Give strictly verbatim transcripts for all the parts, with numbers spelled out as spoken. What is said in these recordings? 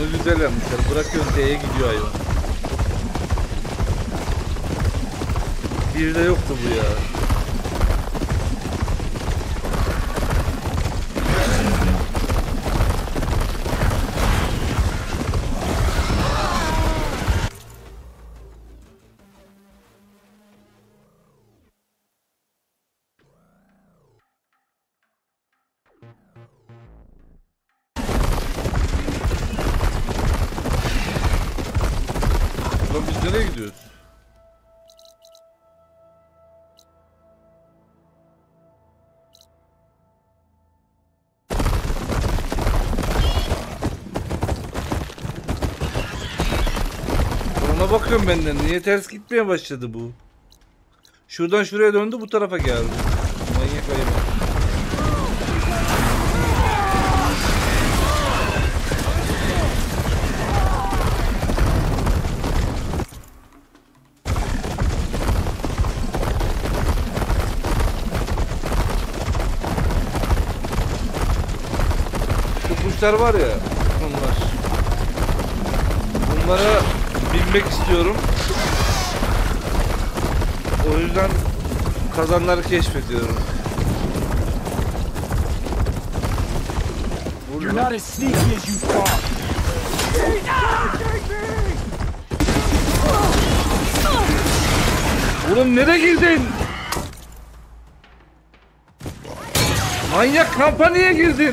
Onu güzel yapmışlar. Bırakıyorsun D'ye gidiyor hayvan. Bir de yoktu bu ya. Lan biz nereye gidiyoruz? Ona bakıyorum benden. Niye ters gitmeye başladı bu? Şuradan şuraya döndü, bu tarafa geldi. Manyak hayvan. Şu kuşlar var ya, bunlar. Bunlara binmek istiyorum. O yüzden kazanları keşfediyorum. You're not as sneaky as you thought. Oğlum nereye girdin? Manyak kampanyaya girdin.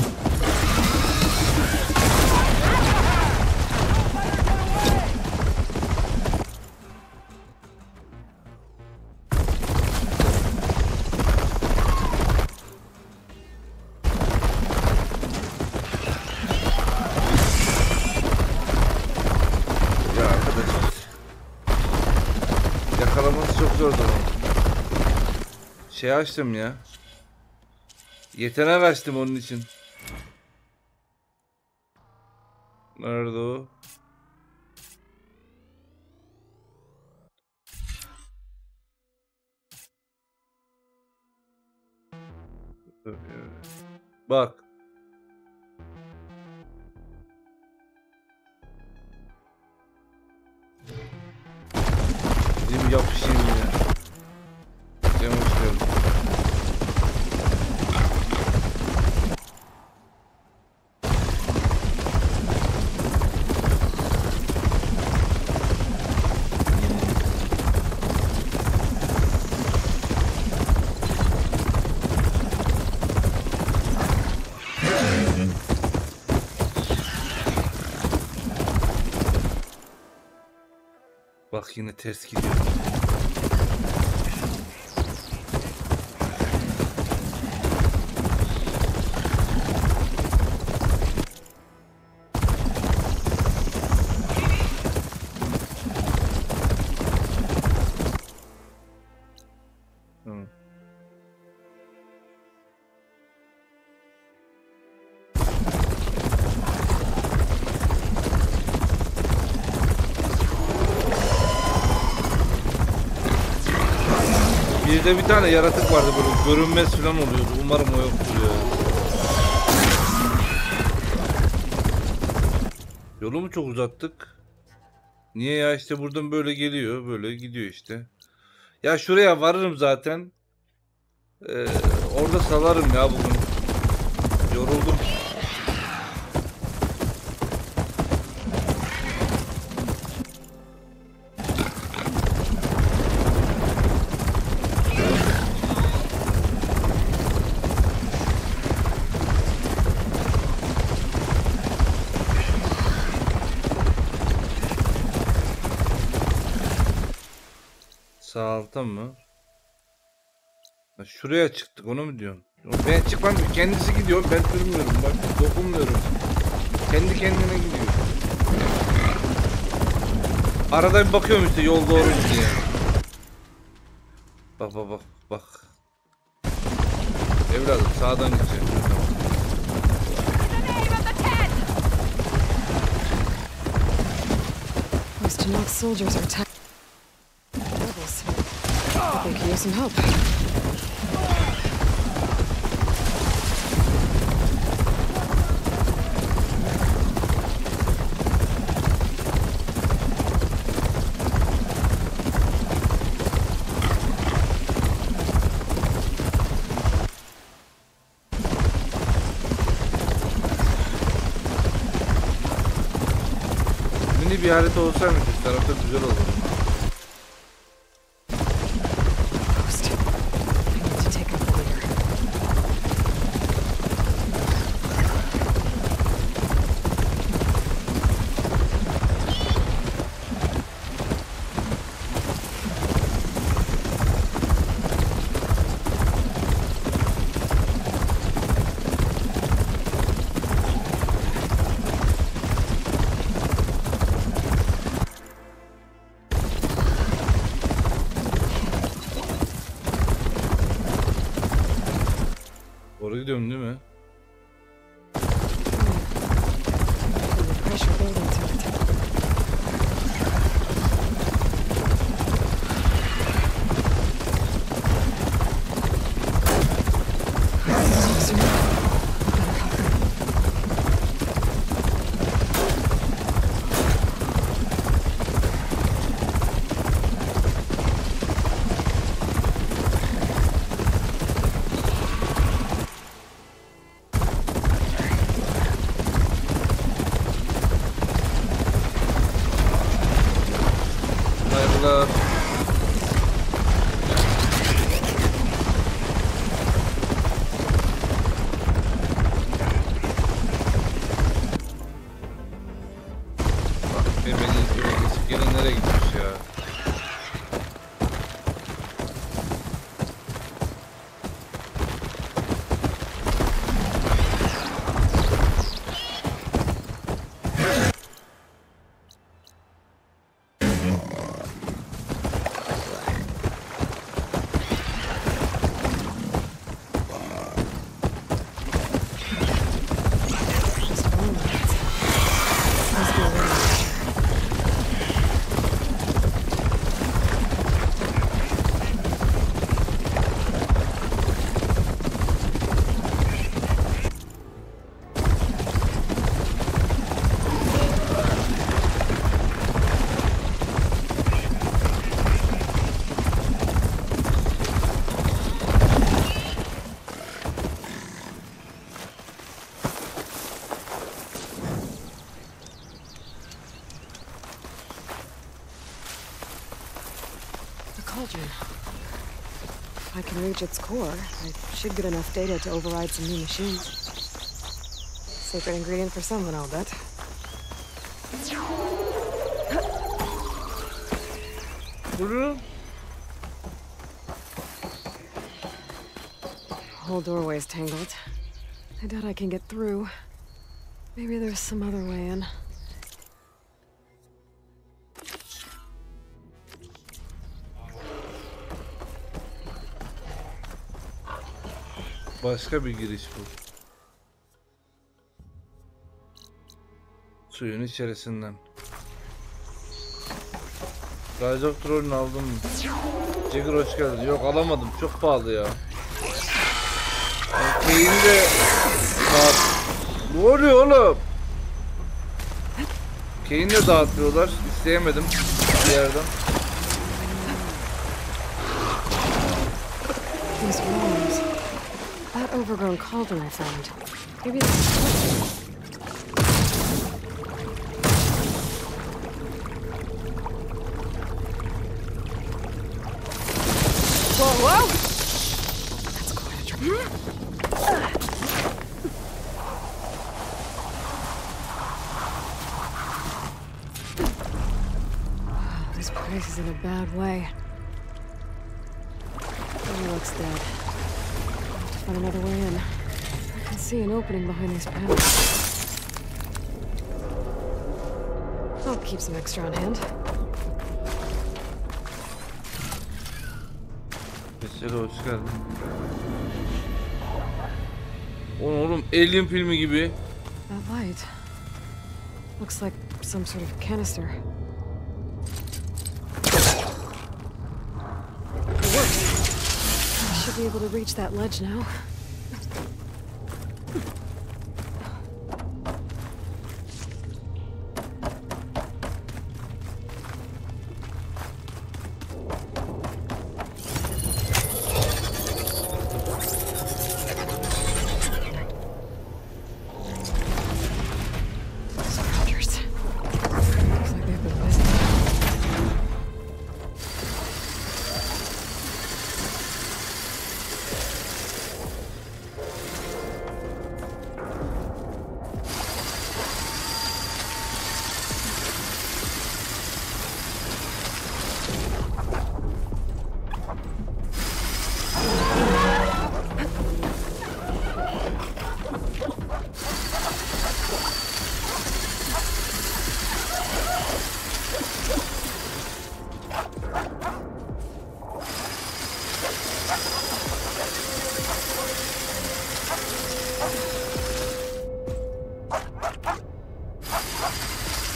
Yakalaması çok zordu ama. Şey açtım ya. Yetenek açtım onun için. Nerede o? Bak. Bizim yapışayım ya. Canım istiyorum. Bak yine ters gidiyor. Hı. Bir de bir tane yaratık vardı böyle görünmez falan oluyordu. Umarım o yoktur ya. Yolu mu çok uzattık? Niye ya, işte buradan böyle geliyor, böyle gidiyor işte. Ya şuraya varırım zaten. Ee, orada salarım ya bugün. Yoruldum. Sağ alta mı? Ha, şuraya çıktık, onu mu diyorsun? Ben çıkmam, kendisi gidiyor, ben durmuyorum, bak dokunmuyorum. Kendi kendine gidiyor. Arada bir bakıyorum işte yol doğru diye. Bak bak bak bak. Evladım sağdan gideceğim. Most soldiers are attacked. Rebels. I think you need some help. yeni bir harita olsaymış üst tarafta güzel olur. Post. I need to take out the leader. Doğru gidiyorum değil mi? Feel the pressure building to it. Soon. Better cover. Hayırlar. Bak be beni izliyor. Geçip gelin nereye gitmiş ya? Just one minute. Must be a little pressure. The cauldron. If I can reach its core, I should get enough data to override some new machines. Secret ingredient for someone, I'll bet. Durun. Whole doorway's tangled. I doubt I can get through. Maybe there's some other way in. Başka bir giriş bu. Suyun içerisinden. Rajdok rolünü aldın mı? Jagger hoş geldin. Yok alamadım. Çok pahalı ya. Keyini de... Dağıt... Ne oluyor oğlum? Keyini de dağıtıyorlar. İsteyemedim bir yerden. These walls. That overgrown cauldron I found. Maybe that's... Whoa, whoa! That's quite a drop. This place is in a bad way. It looks dead. I'll have to find another way in. I can see an opening behind these panels. I'll keep some extra on hand. Mesela hoş geldin. Oğlum, oğlum Alien filmi gibi. That light looks like some sort of canister. It works. I should be able to reach that ledge now. Scavengers. Looks like they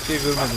şey görmedim.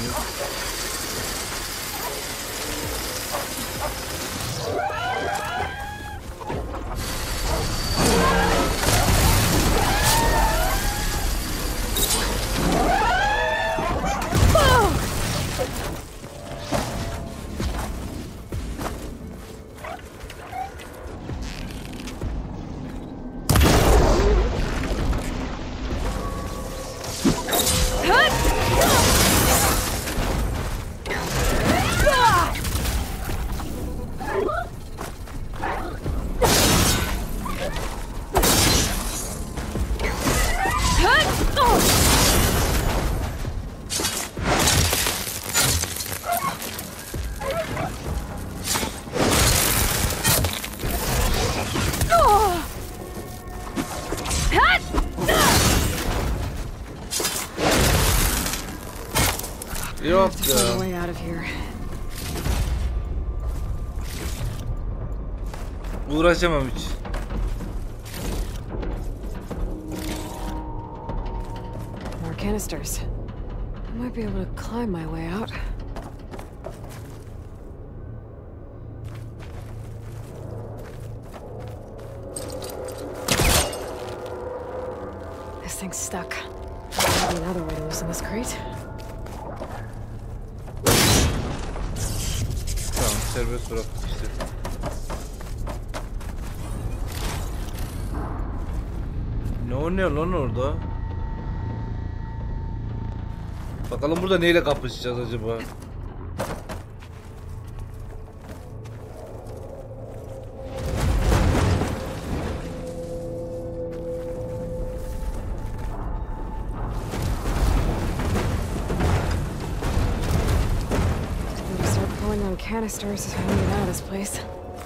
Yok Have to find a ya. way out of here. Uğraşamam hiç. More canisters. I might be able to climb my way out. This thing's stuck. Maybe another way to loosen this crate. Tamam, serbest bıraktık işte. Ne o ne lan orada? Bakalım burada neyle kapışacağız acaba? Better start pulling on canisters if I want to get out of this place.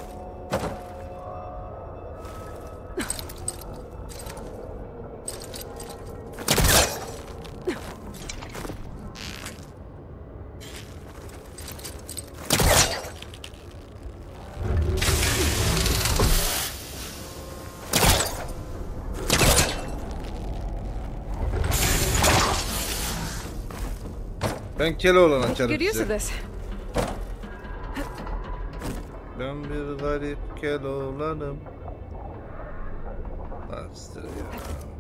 Ben Keloğlan Make açarım good use of size. this. Ben bir garip Keloğlanım. Bastır ya.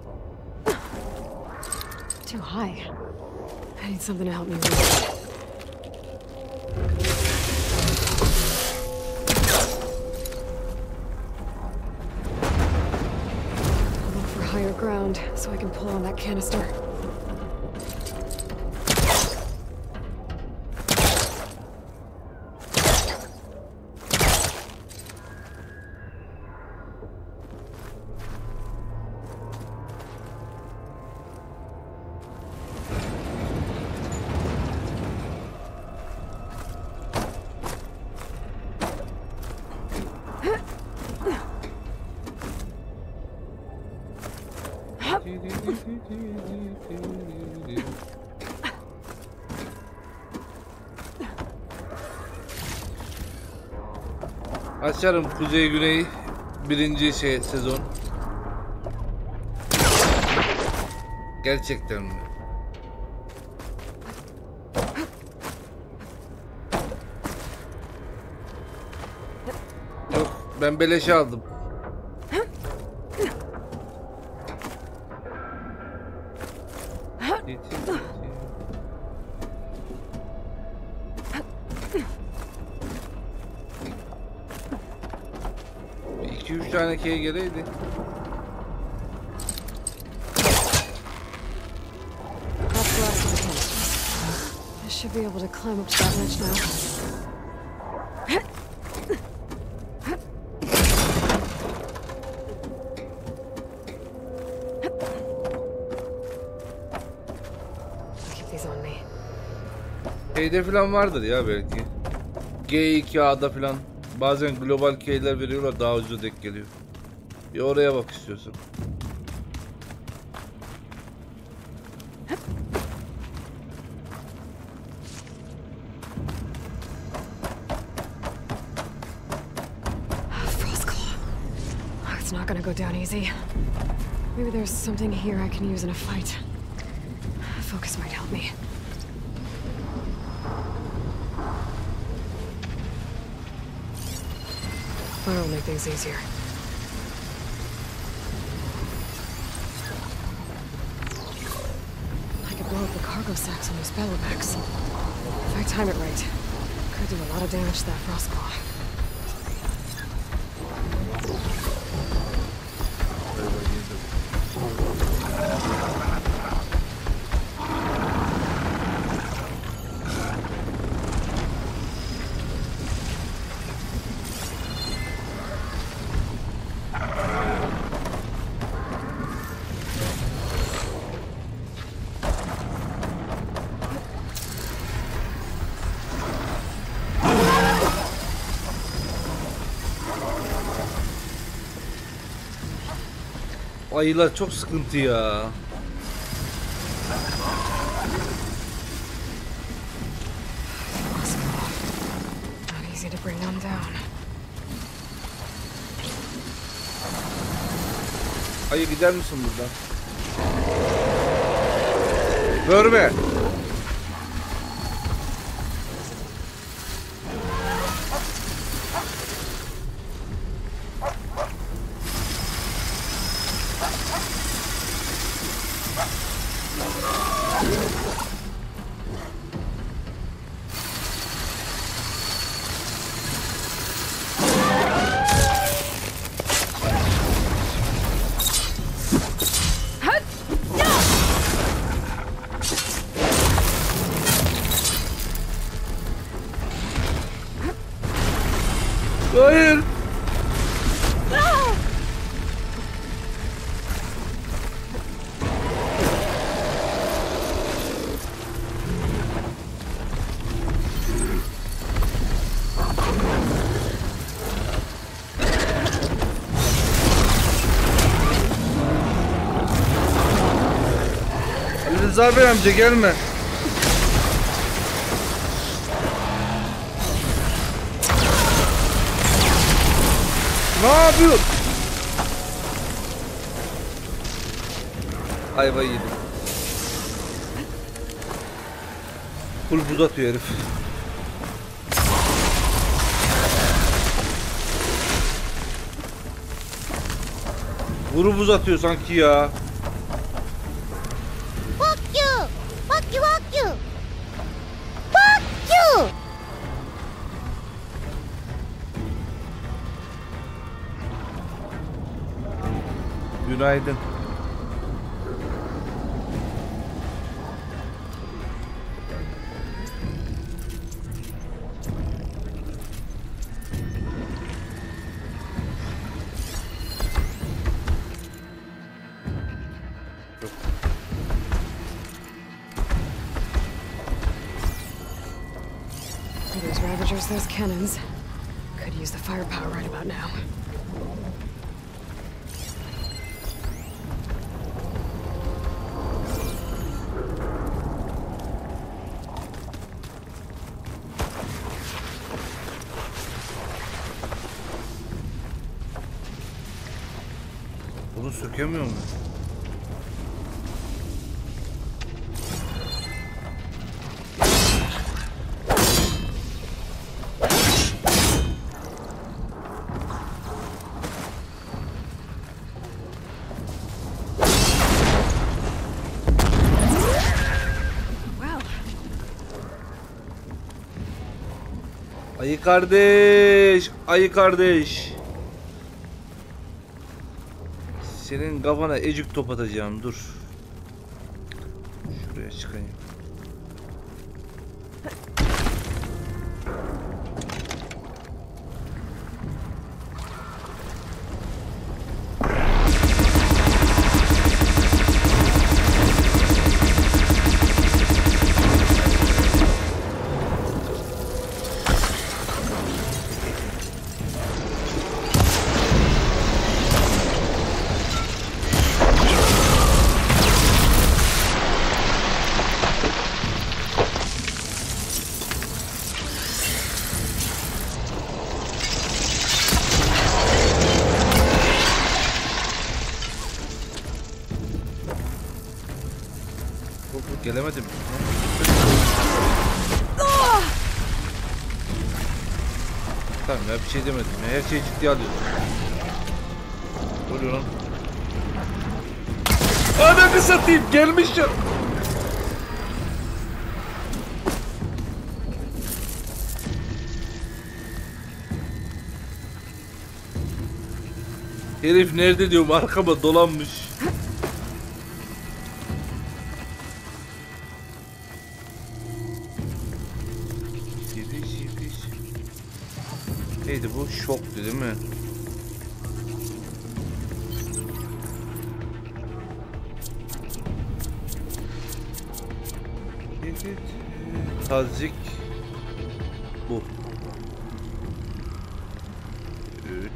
Too high. I need something to help me reach. I'll look for higher ground so I can pull on that canister. Açarım Kuzey Güney birinci şey sezon. Gerçekten mi? Yok, ben beleşe aldım. iki üç tane key geleydi. That's the last of the canisters. I should be able to climb up to that ledge now. I'll keep these on me. Key'de falan vardır ya belki. G iki A'da falan. Bazen global key'ler veriyorlar, daha ucuz denk geliyor. Bir oraya bak istiyorsun. Frostclaw. Oh, it's not gonna go down easy. Maybe there's something here I can use in a fight. Focus might help me. fire will make things easier. I could blow up the cargo sacks on those bellowbacks. If I time it right, could do a lot of damage to that frost claw. Ayılar çok sıkıntı ya. Not easy to bring them down. Ayı gider misin buradan? Görme. Hayır. Ali Rıza Bey amca gelme. Ne yapıyor? Ayva yedim. Full buz atıyor herif. Vuru buz atıyor sanki ya. Fuck you! Fuck you, fuck you! Fuck you! Günaydın. Those Ravagers, those cannons. Could use the firepower right about now. Bunu sökemiyor mu? Well, Ayı kardeş, ayı kardeş. Senin kafana ecik top atacağım, dur. Şuraya çıkayım. Gelemedim. Tamam ya, bir şey demedim ya. Her şeyi ciddiye alıyorum. Oluyor lan. Ananı satayım, gelmiş ya. Herif nerede diyorum, arkama dolanmış. Yetiş yetiş. Neydi bu? Şoktu değil mi? Evet. Tazik. Bu. Üç.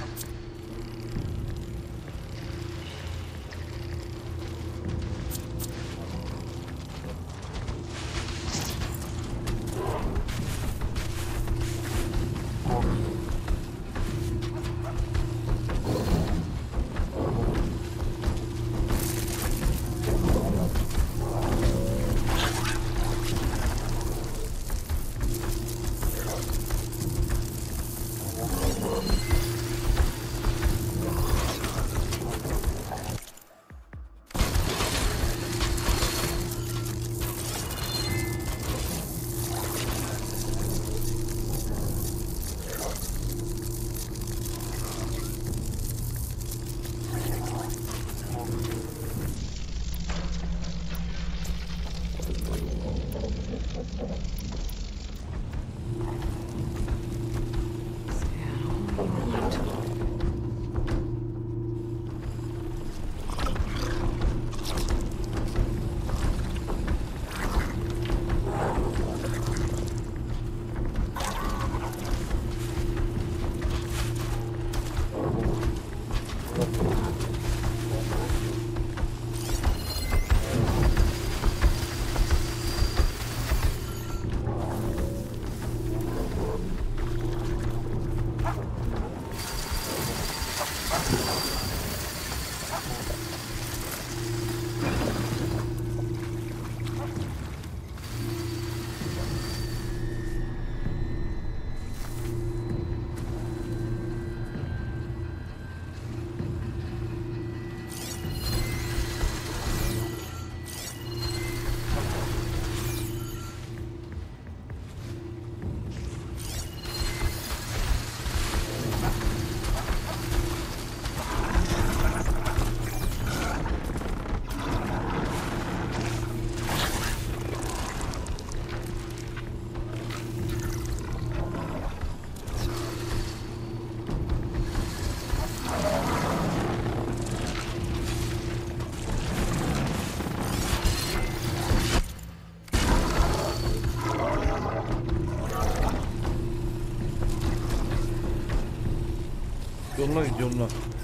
Yoluna git, yoluna.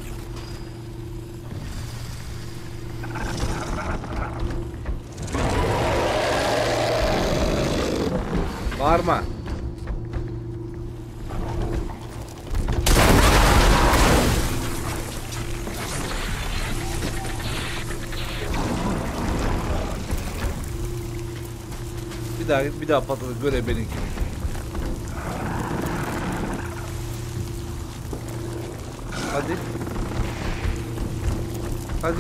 Bağırma. Bir daha git, bir daha patladı, göre benimki. Hadi. Hadi.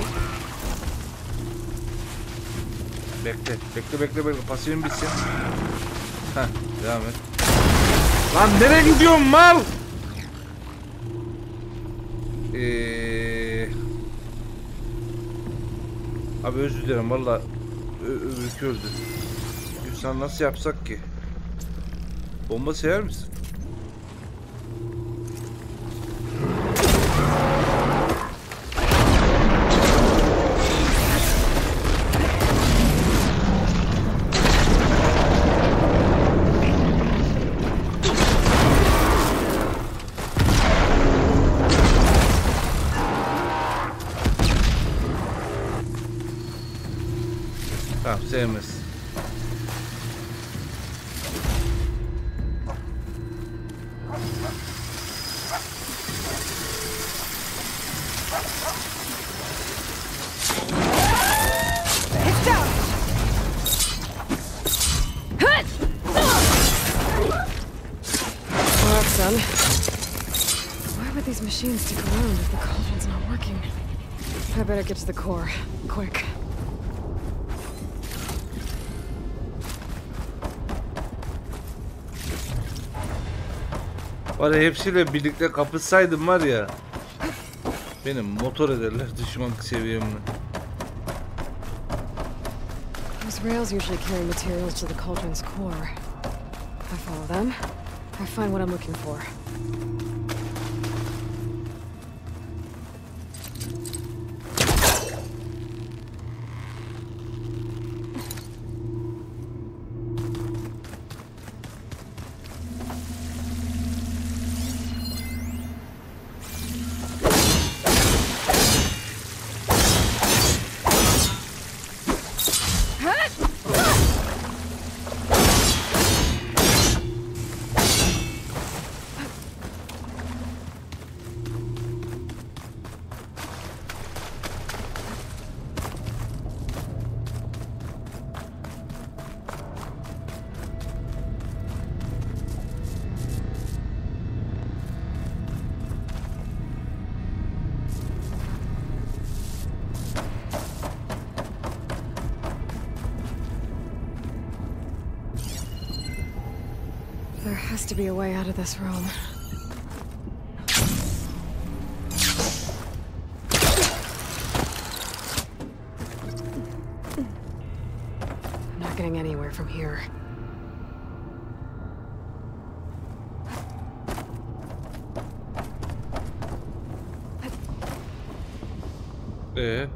Bekle, bekle, bekle, bekle. Pasifim bitsin. Heh, devam et. Lan nereye gidiyorsun mal? Ee... Abi özür dilerim valla. Ürkürdü. Sen nasıl yapsak ki? Bomba sever misin? Tamam, sevmez. done. Why would these machines stick around if the cauldron's not working? I better get to the core, quick. Var ya, hepsiyle birlikte kapışsaydım var ya, benim motor ederler düşman seviyemle. Those rails usually carry materials to the cauldron's core. I follow them. I find what I'm looking for. There has to be a way out of this room. I'm not getting anywhere from here. Ee?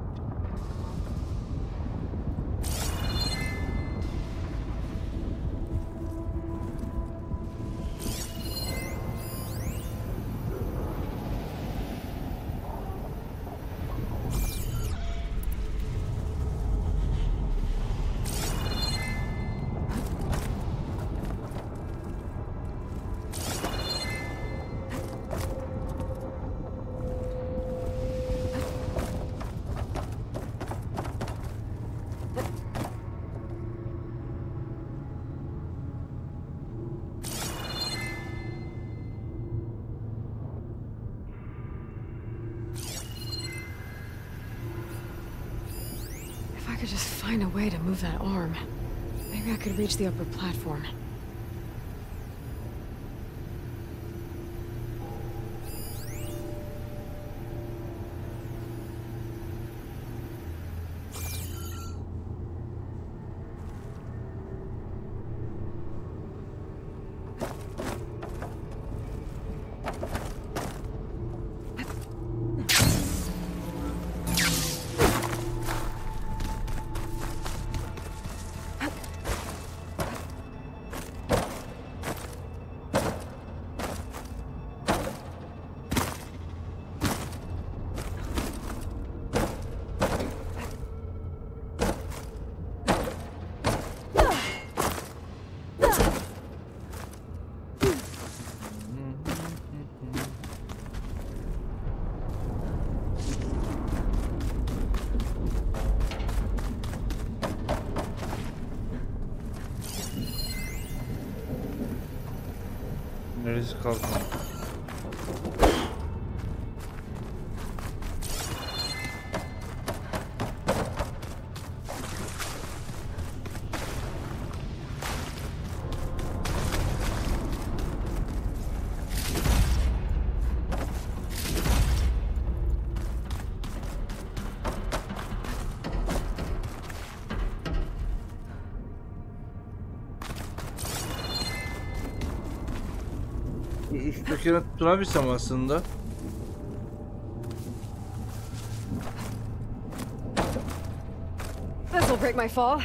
If I could just find a way to move that arm, maybe I could reach the upper platform. Neresi kaldı? Üsttekine tutunabilsem aslında. This'll break my fall.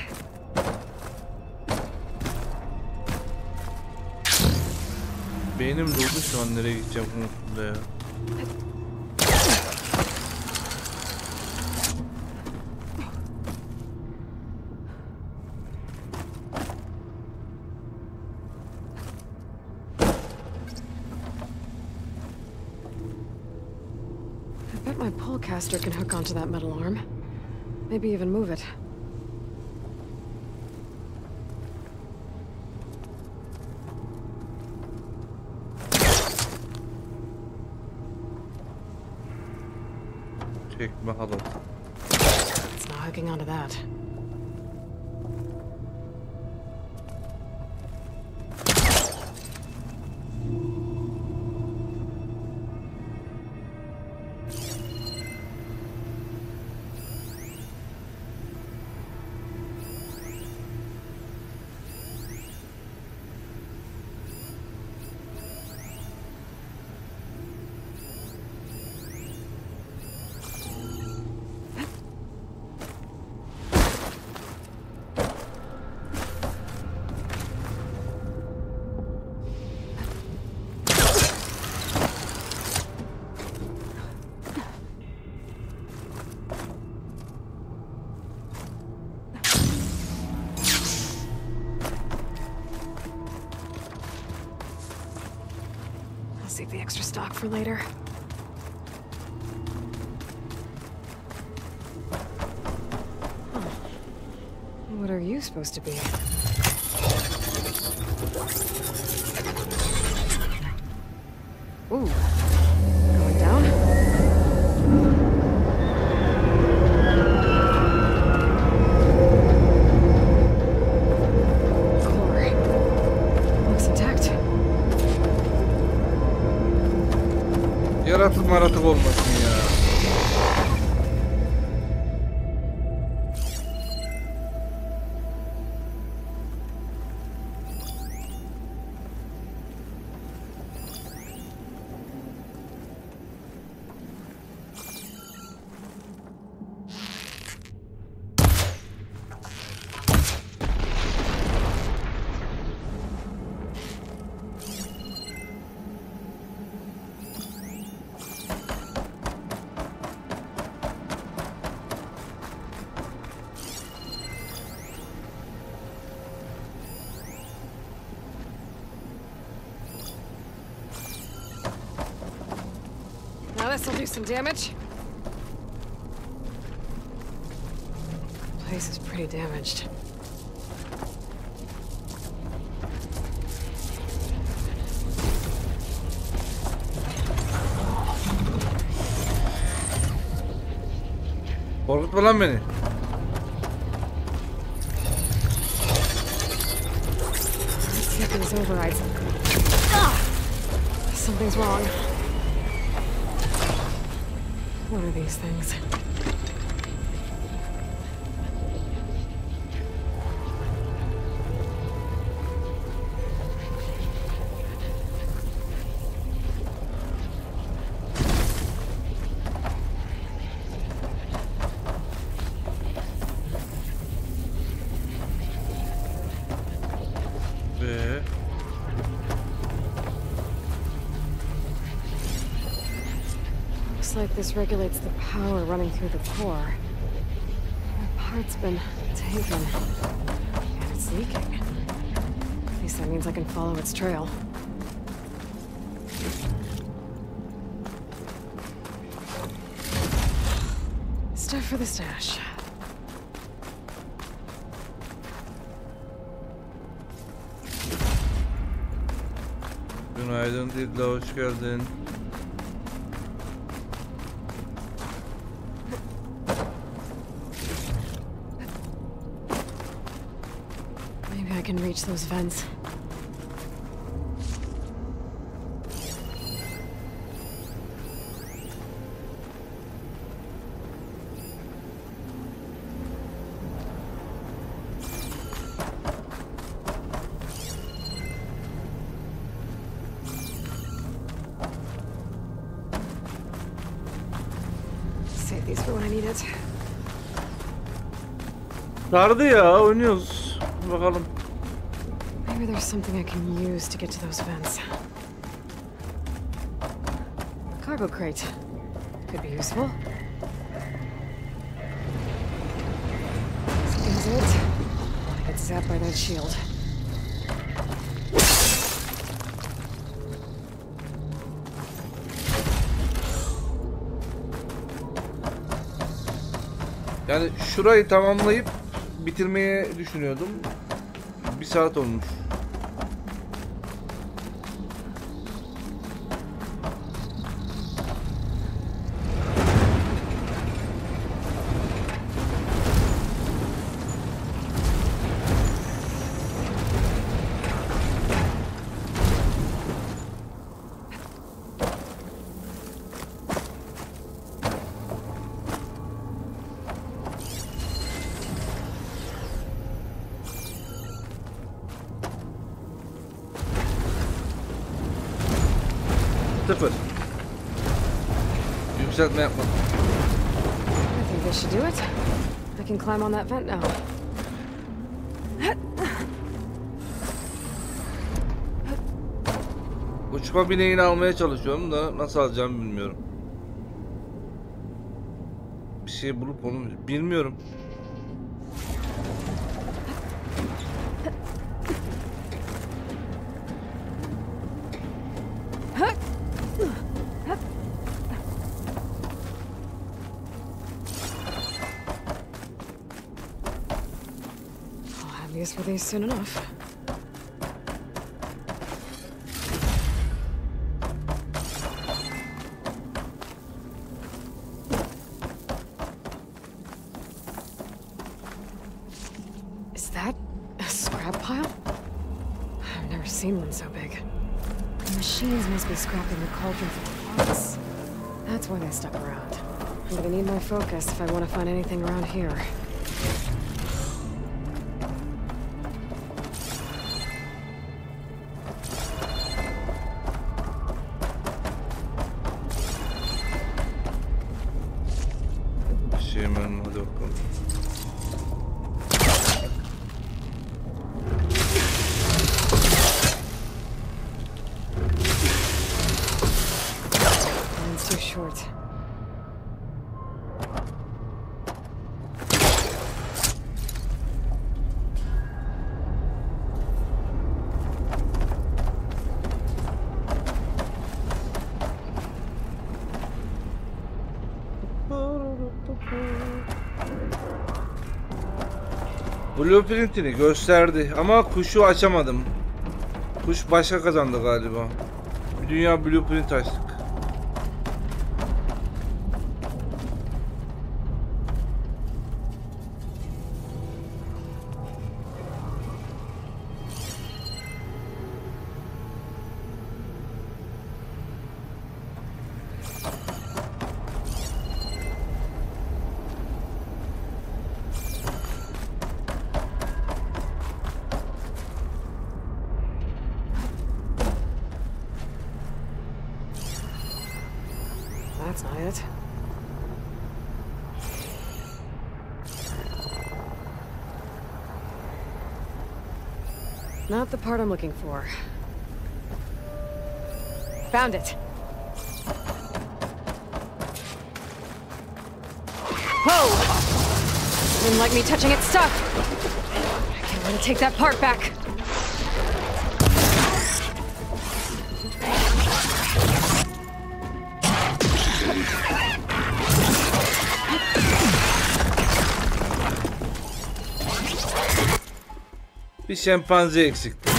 Beynim durdu şu an, nereye gideceğim konusunda ya. I bet my polecaster can hook onto that metal arm. Maybe even move it. Çekme halat. It's not hooking onto that. Save the extra stock for later. Huh. What are you supposed to be? Ooh. Going down? Core. Looks intact. Yaratık maratık olmasın ya. Now this'll do some damage. Place is pretty damaged. Korkutma lan beni. Let's see if these overrides. Ah! Something's wrong. What are these things? Ve Looks like this regulates the power running through the core. The part's been taken. And it's leaking. At least that means I can follow its trail. Stuff for the stash. günaydın Didla, hoş geldin. Maybe I can reach those vents. Save these for when I need it. Sardı ya, oynuyoruz. Bakalım. Maybe there's something I can use to get to those vents. Cargo crate. Could be useful. Seems it. I get zapped by that shield. Yani şurayı tamamlayıp bitirmeye düşünüyordum. Bir saat olmuş. Sıfır. Yükseltme yapmadım. I think this should do it. I can climb on that vent now. Uçma bineğini almaya çalışıyorum da nasıl alacağımı bilmiyorum. Bir şey bulup onu bilmiyorum. I'll have use for these soon enough. Is that a scrap pile? I've never seen one so big. The machines must be scrapping the cauldron for parts. That's why they stuck around. I'm gonna need my focus if I want to find anything around here. Şey hemen hadi bakalım. Mine's too short. Blueprint'ini gösterdi ama kuşu açamadım. Kuş başka kazandı galiba. Bir dünya blueprint açtık. That's not it. Not the part I'm looking for. Found it. Whoa! Didn't like me touching its stuff. I can't let it take that part back. Bir şempanze eksikti.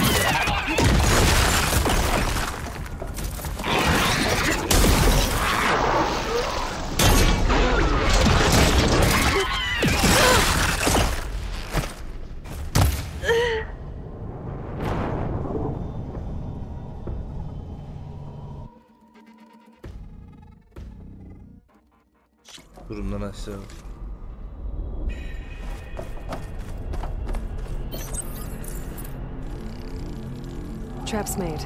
Durumdan aşağı. Trap's made.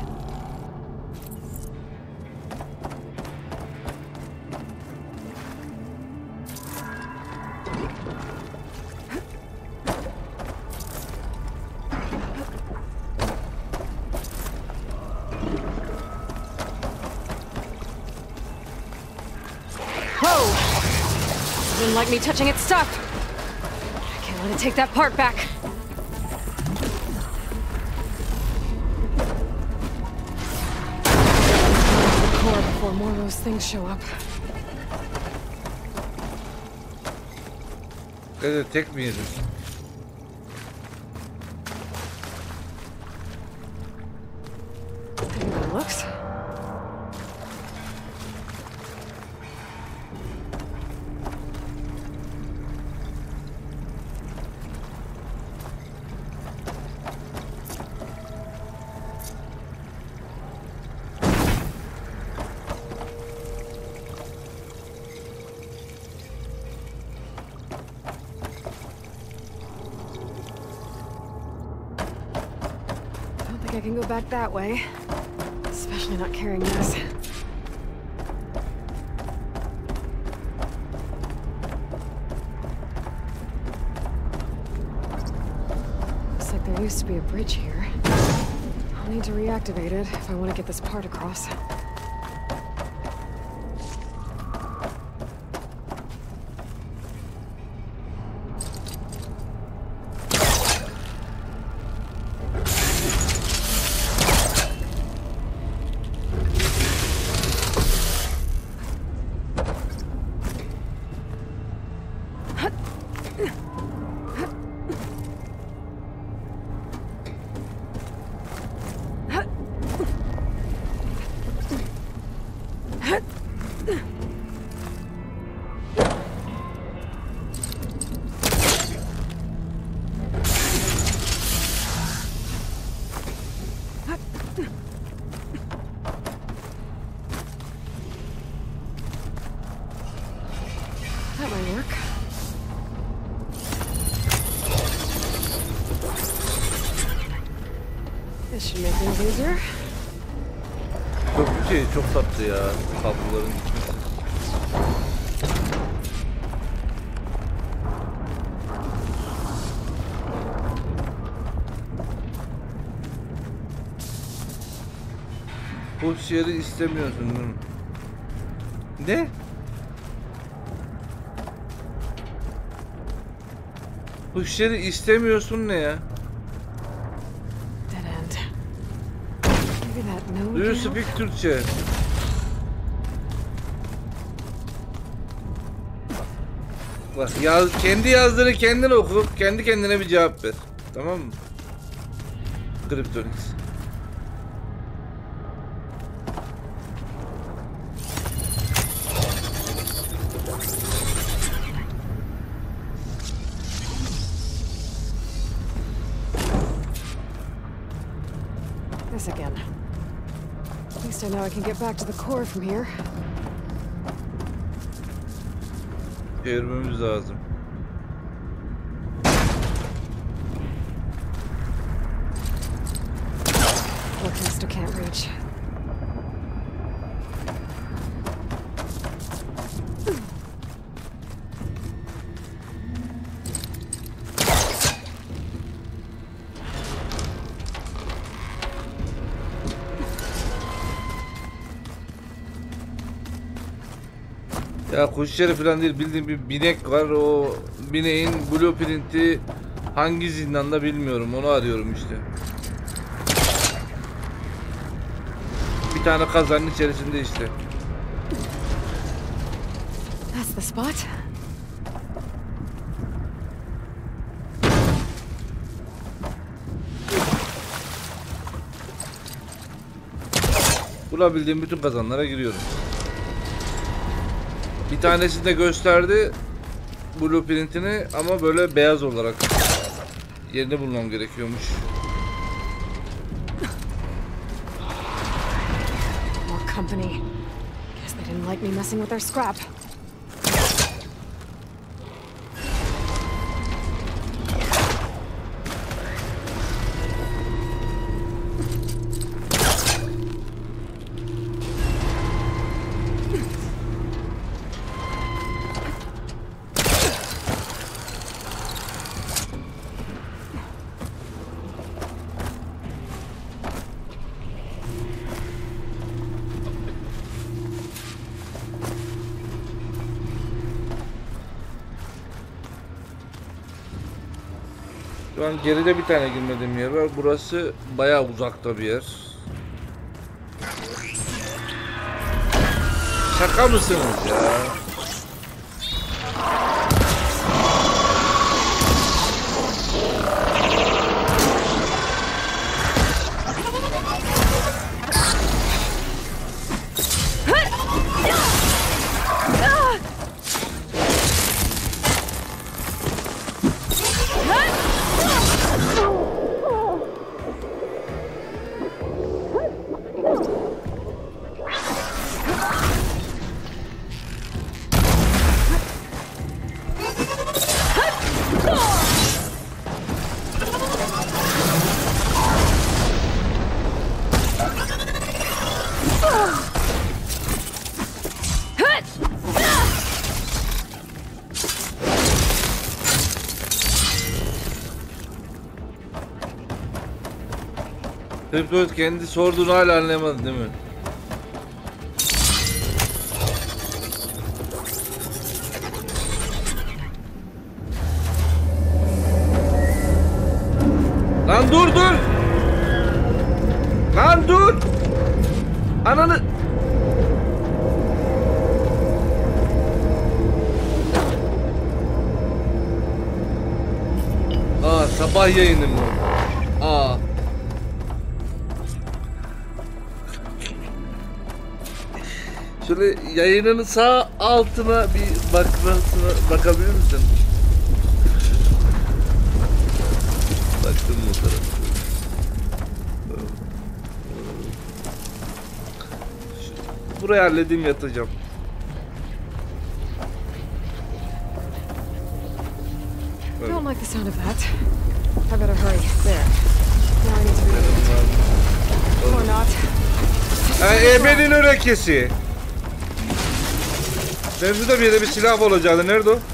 Whoa! Didn't like me touching its stuff. I can't let it take that part back. Before more of those things show up. Dede tek mi yedin? Anyone looks? I can go back that way. Especially not carrying this. there used to be a bridge here. I'll need to reactivate it if I want to get this part across. That might work. This should make things easier. Çok şey, çok tatlı ya kabloların gitmesi. Boş yeri istemiyorsun değil mi? Ne? Boş yeri istemiyorsun ne ya? Dead end. Maybe that note. Do you can help? speak Türkçe? Bak yaz, kendi yazdığını kendin oku, kendi kendine bir cevap ver. Tamam mı? Kryptonix. This again. At least I know I can get back to the core from here. Çevirmemiz lazım. Look, I still can't reach. Ya kuş yeri falan değil, bildiğim bir binek var, o bineğin blueprint'i hangi zindanda bilmiyorum, onu arıyorum işte. Bir tane kazanın içerisinde işte. That's the spot. Bulabildiğim bütün kazanlara giriyorum. Bir tanesini de gösterdi blueprint'ini ama böyle beyaz olarak. Yerini bulmam gerekiyormuş. More company. Guess they didn't like me messing with their scrap. Şu an geride bir tane girmediğim yer var. Burası bayağı uzakta bir yer. Şaka mısınız ya? Kriptoid kendi sorduğunu hala anlayamadın değil mi? Lan dur dur! Lan dur! Ananı... Aa, sabah yayını mı? Aa. Şöyle yayının sağ altına bir bakmasına bakabilir misin? Baktım mı o tarafa? Burayı halledeyim, yatacağım. I don't like the sound of that. I better hurry. There. Now I need to reload. Or not. Yani ebenin örekesi. Mevzuda bir yere bir silah olacaktı. Nerede o?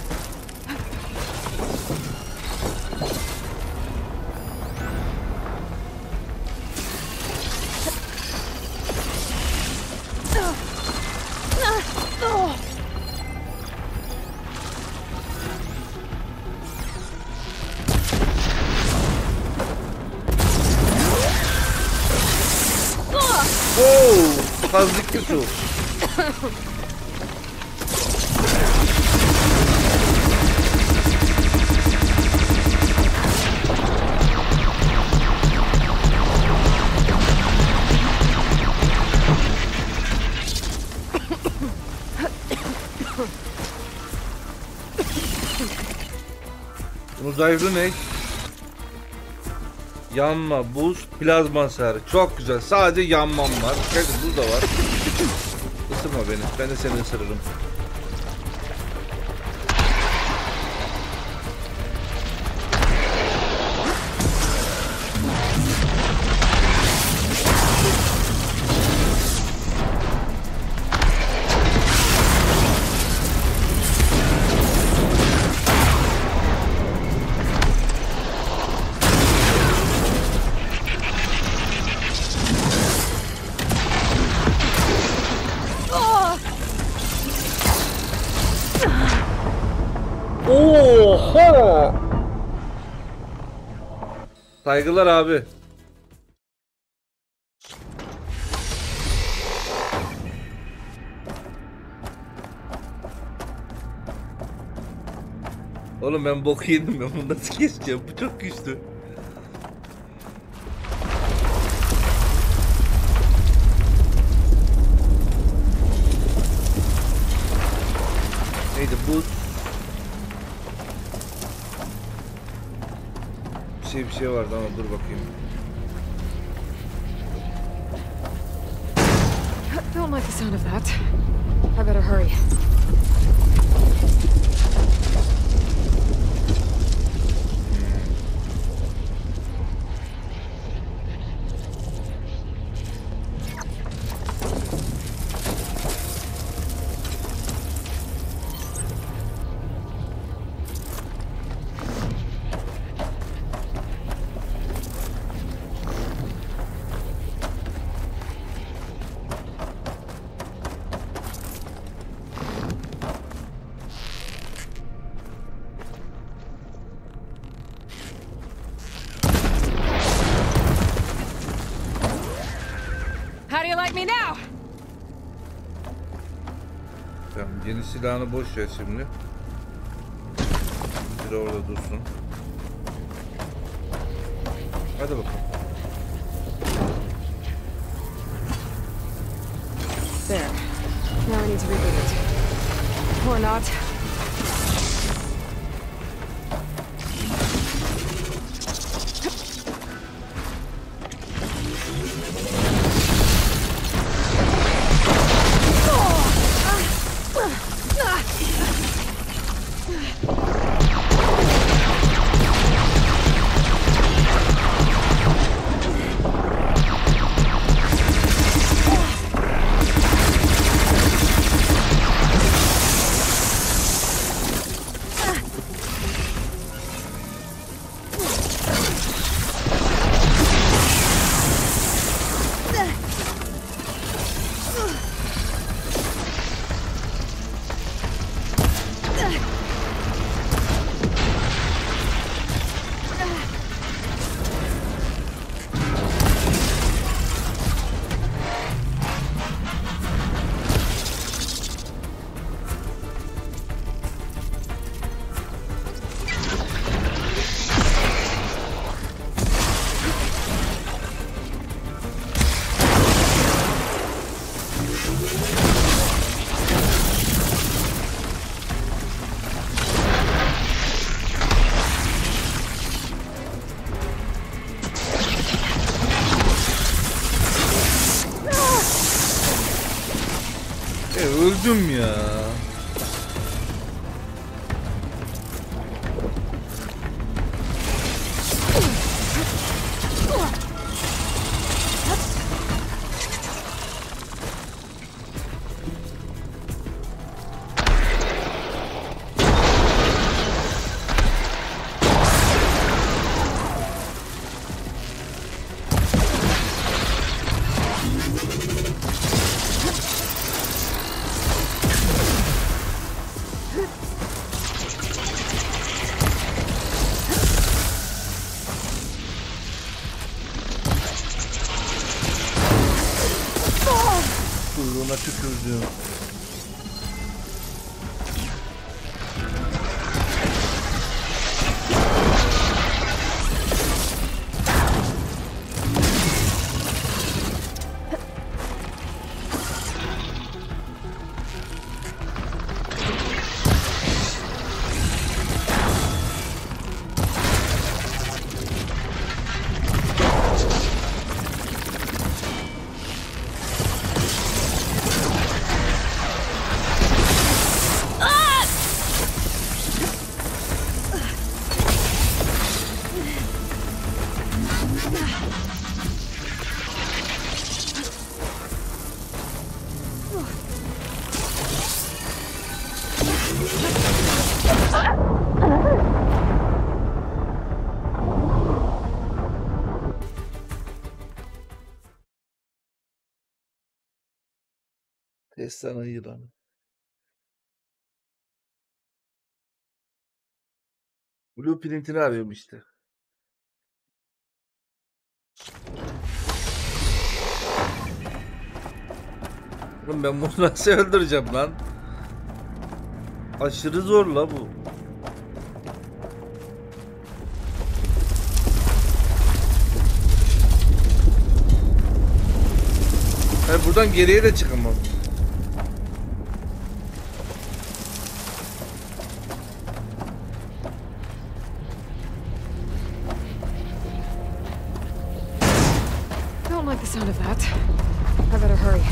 Oo, fazlıklı su. Bunun zayıflığı ne? Yanma, buz, plazma hasarı. Çok güzel. Sadece yanmam var. Gerçi buz da var. Isırma beni. Ben de seni ısırırım. Oha! Saygılar abi. Oğlum ben bok yedim, ben bunu nasıl keseceğim? Bu çok güçlü. Neydi bu? Bir şey bir şey vardı ama dur bakayım. I don't like the sound of that. I better hurry. How do you like me now? Tamam, yeni silahını boş ver şimdi. Bir orada dursun. Hadi bakalım. There. Now I need to reboot it. Or not. Öldüm ya. Kuyruğuna tükürdüm. Destan yılanı. Blueprint'ini arıyorum işte. Oğlum ben bunu nasıl öldüreceğim lan? Aşırı zor la bu. Hayır, buradan geriye de çıkamam. Don't like the sound of that. I better hurry.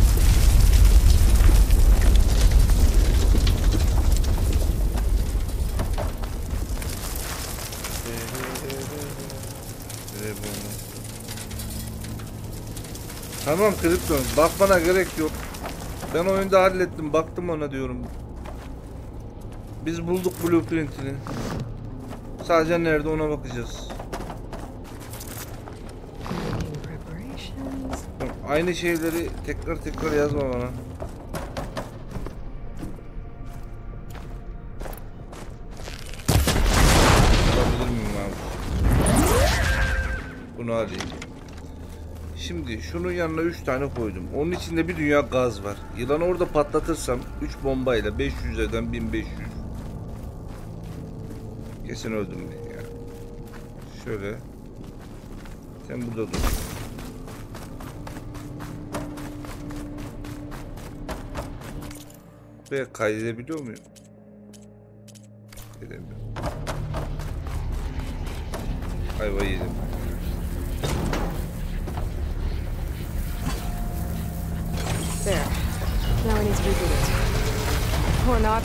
Tamam Krypton, bakmana gerek yok. Ben oyunda hallettim, baktım ona diyorum. Biz bulduk blueprint'ini. Sadece nerede ona bakacağız. Preparations. Aynı şeyleri tekrar tekrar yazma bana. Alabilir miyim abi? Bunu alayım. Şimdi şunun yanına üç tane koydum. Onun içinde bir dünya gaz var. Yılanı orada patlatırsam üç bombayla beş yüzden bin beş yüz. Kesin öldüm ben ya. Şöyle. Sen burada dur. Buraya kaydedebiliyor muyum? Edemiyorum. Ayvayı yedim. There. Now I need to reboot it. Or not.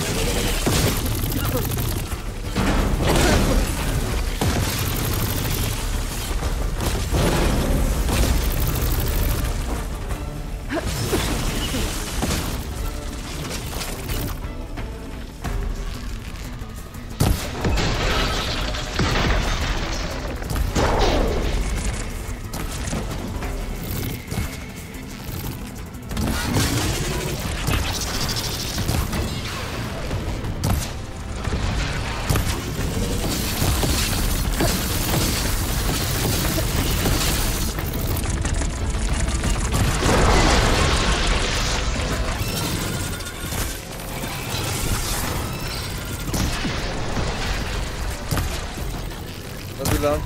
Hadi lan.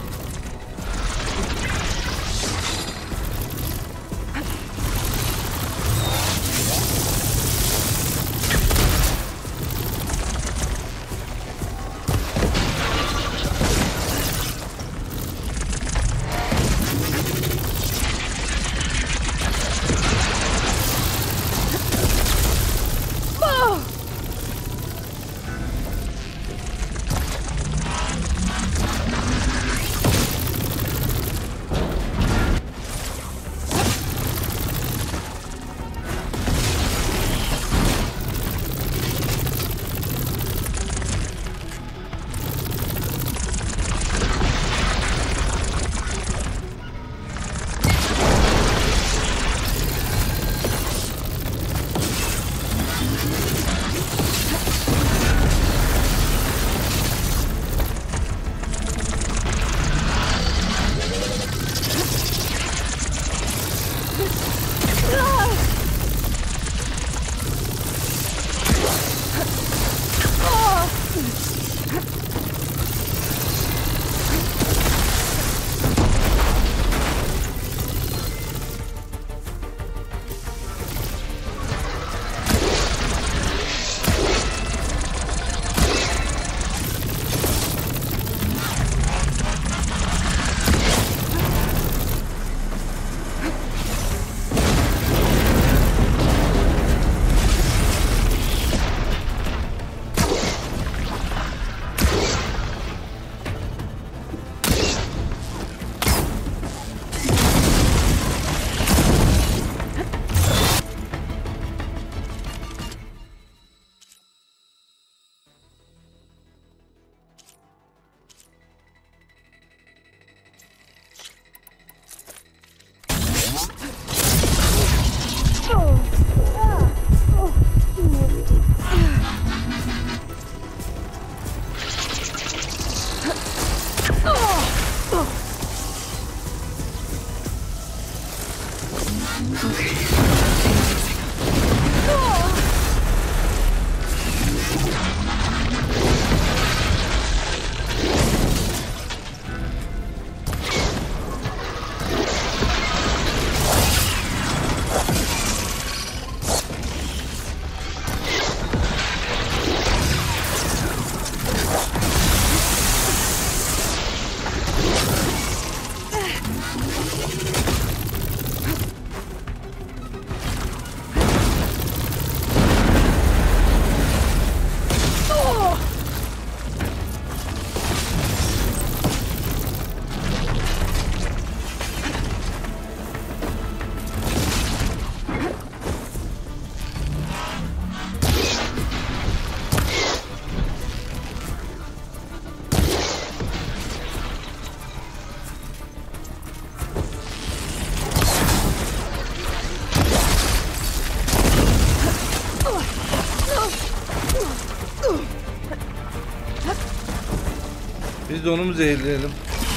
Biz de onu mu zehirleyelim?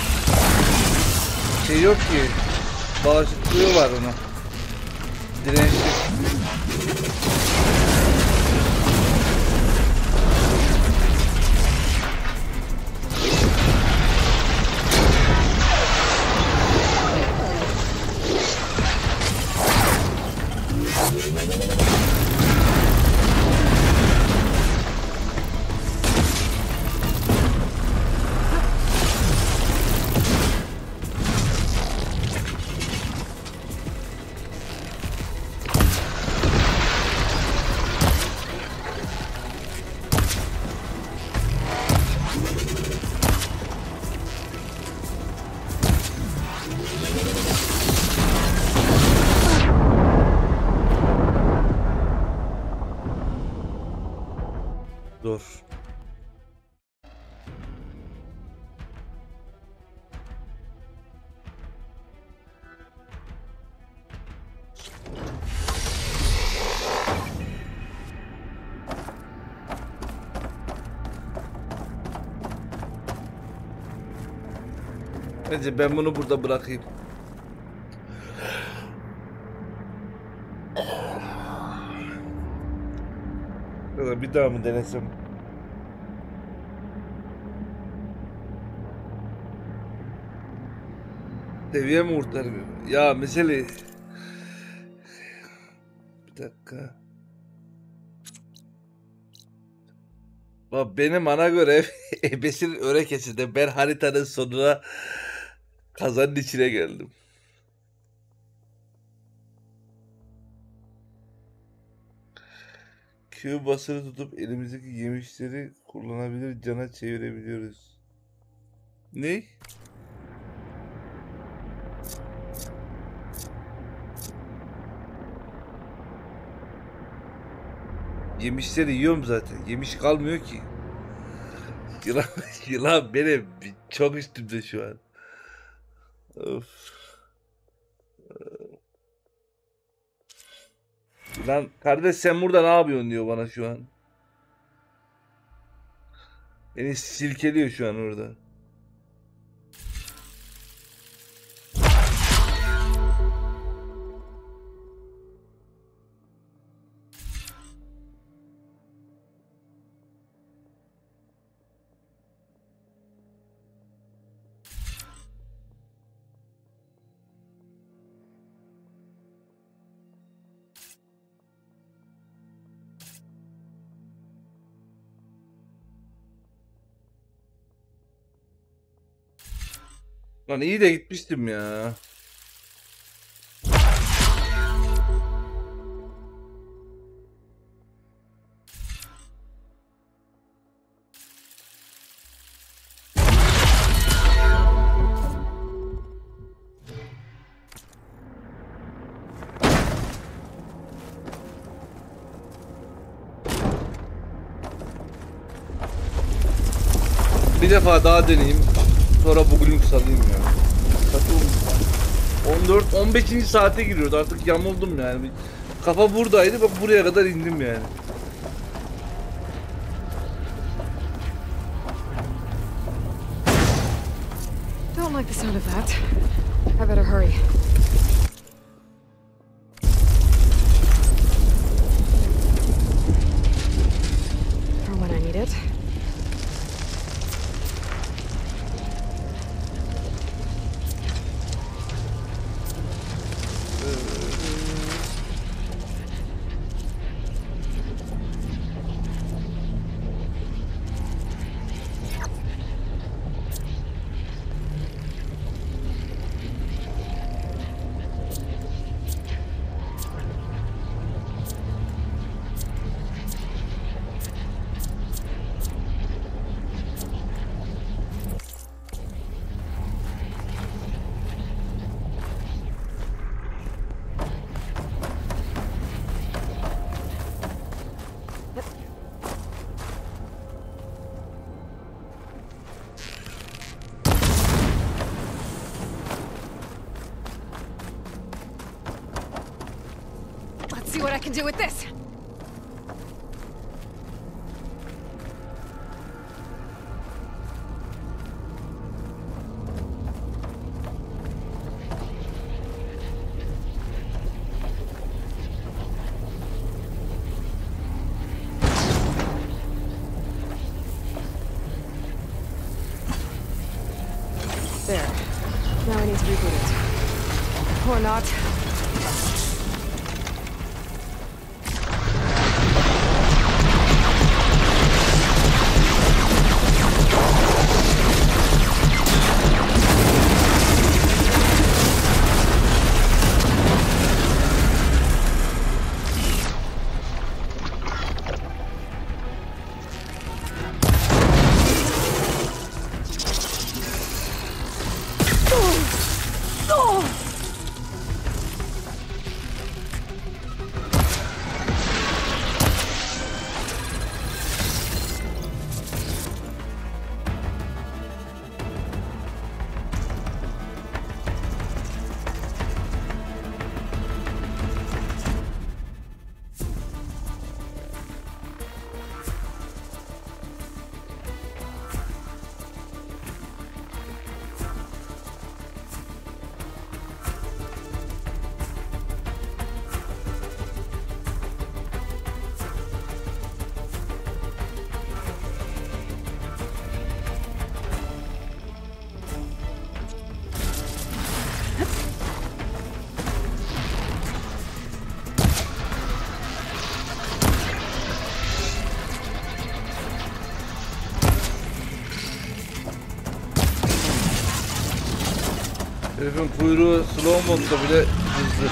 Şey yok ki. Bağışıklığı var ona. Dirençli. Zor. Bence ben bunu burada bırakayım. Ya da bir daha mı denesem? Seviye mi kurtarmıyor? Ya mesele... Bir dakika. Bak benim ana görev ebesinin örekesinde, ben haritanın sonuna kazanın içine geldim. Q basılı tutup elimizdeki yemişleri kullanabilir, cana çevirebiliyoruz. Ne? Yemişleri yiyorum zaten. Yemiş kalmıyor ki. Yılan, yılan benim çok üstümde şu an. Of. Lan kardeş sen burada ne yapıyorsun diyor bana şu an. Beni silkeliyor şu an orada. Lan iyi de gitmiştim ya. Bir defa daha deneyeyim. Sonra bugünlük salayım ya. on dört on beşinci saate giriyordu, artık yamuldum yani. Kafa buradaydı, bak buraya kadar indim yani. Don't like the sound of that. I better hurry. For when I need it. Let's see what I can do with this. There. Now I need to reboot it. Or not. Herifin kuyruğu slow modda bile hızlı.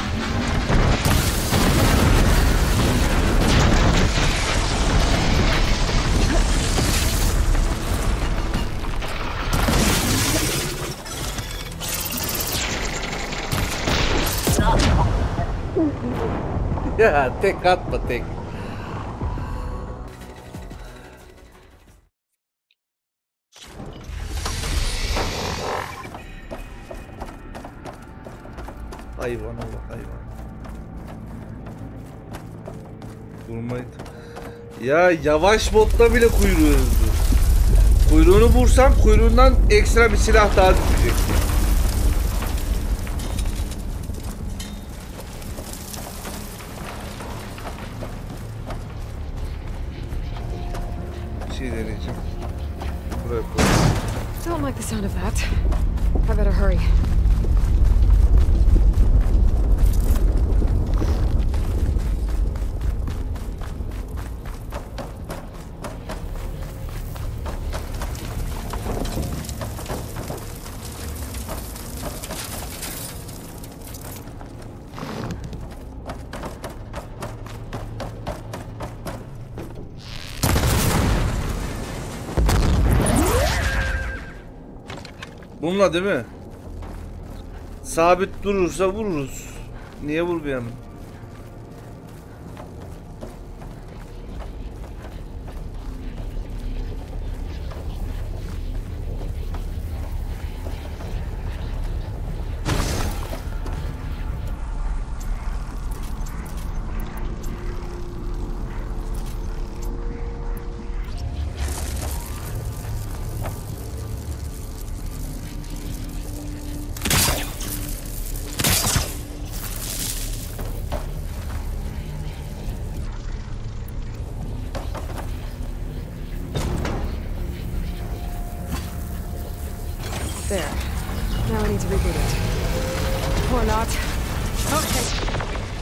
Ya tek atma tek. Hayvana bak hayvan. Vurmayı. Ya yavaş botta bile kuyruğu hızlı. Kuyruğunu vursam kuyruğundan ekstra bir silah daha düşecek. Bir şey deneyeceğim. Buraya koy. Don't like the sound of that. I better hurry. Bununla değil mi? Sabit durursa vururuz. Niye vurmayalım? There. Now I need to reboot it. Or not. Okay.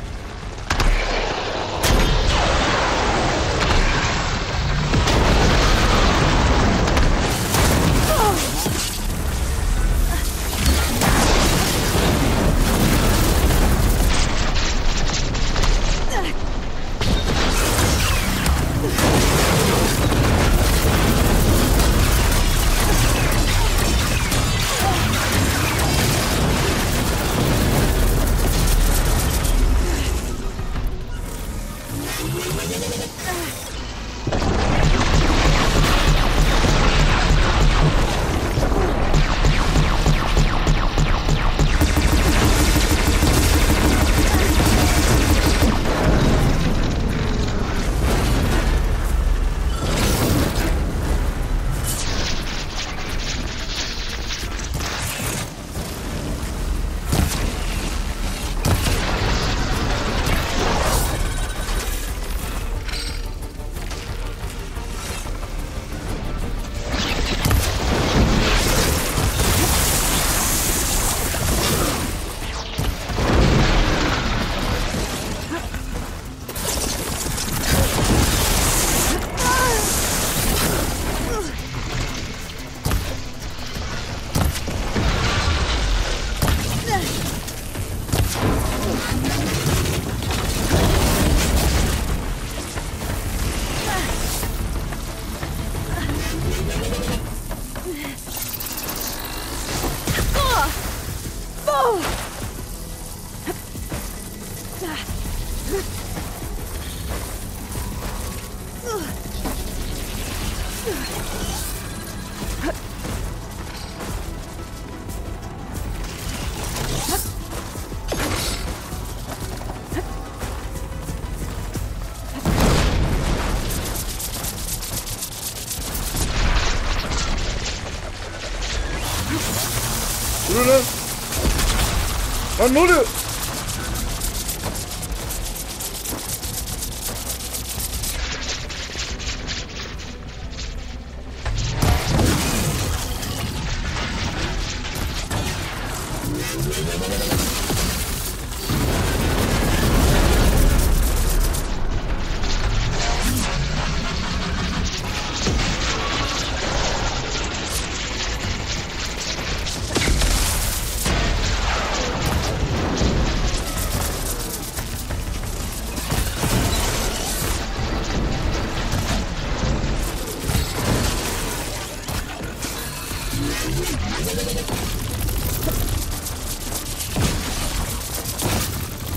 Dur lan. Lan ne oluyor?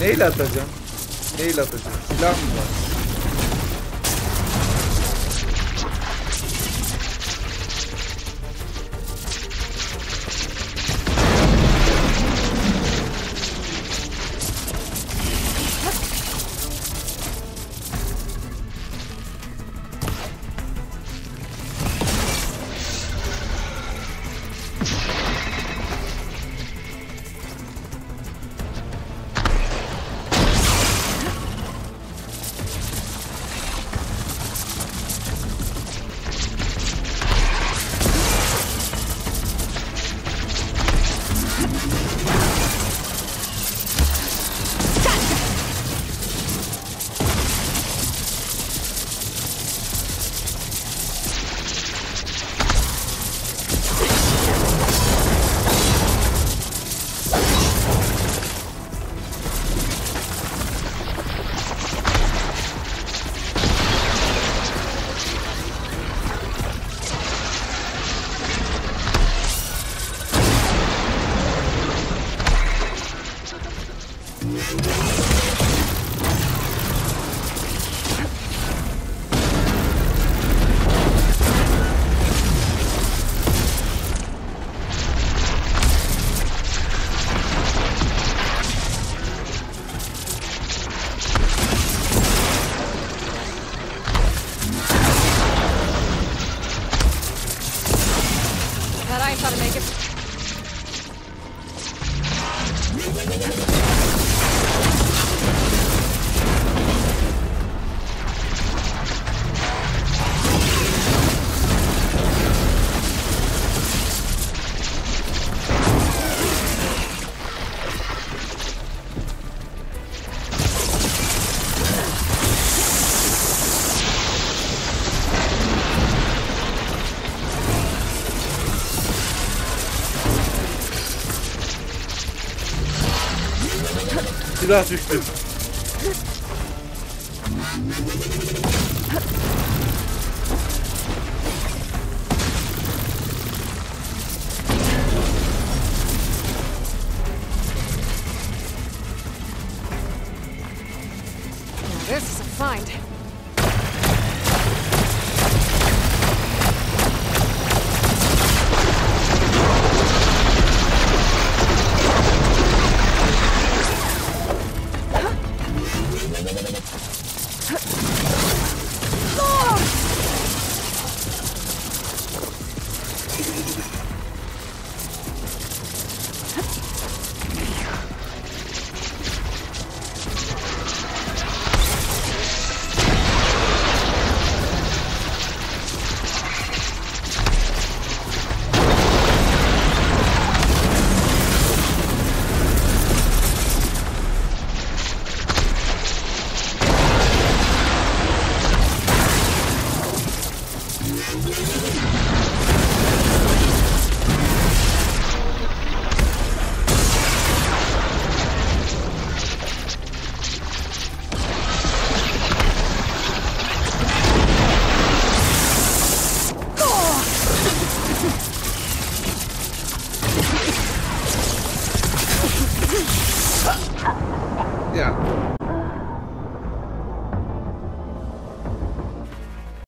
Neyle atacağım? Neyle atacağım? Silah mı var? That ice ought to make it. Silah düştü. Now this is a find. Ya